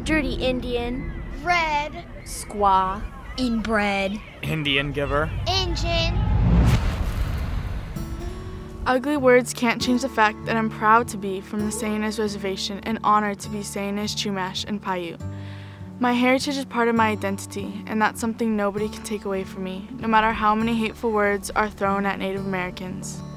Dirty Indian. Red. Squaw. Inbred. Indian giver. Engine. Ugly words can't change the fact that I'm proud to be from the Ynez Reservation and honored to be Ynez, Chumash, and Paiute. My heritage is part of my identity, and that's something nobody can take away from me, no matter how many hateful words are thrown at Native Americans.